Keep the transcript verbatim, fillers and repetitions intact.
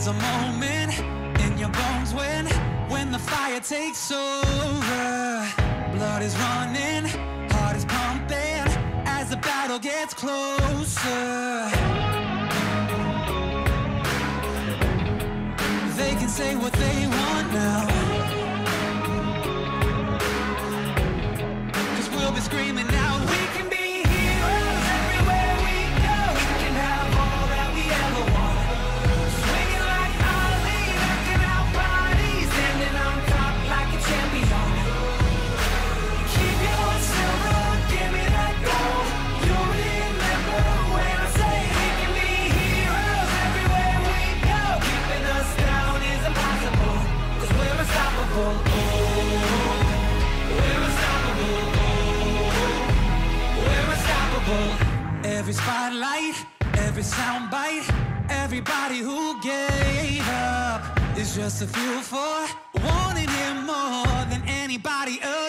There's a moment in your bones when, when the fire takes over. Blood is running, heart is pumping, as the battle gets closer. They can say what they want now, 'cause we'll be screaming out, we can be heroes everywhere we go. We can have all that we ever want. Swinging like Ali, knocking out bodies, standing on top like a champion. Keep your silver, give me that gold. You'll remember when I say we can be heroes everywhere we go. Keeping us down is impossible, 'cause we're unstoppable. Oh, we're unstoppable. We're unstoppable. Every spotlight, every soundbite, everybody who gave up is just a fuel for wanting him more than anybody else.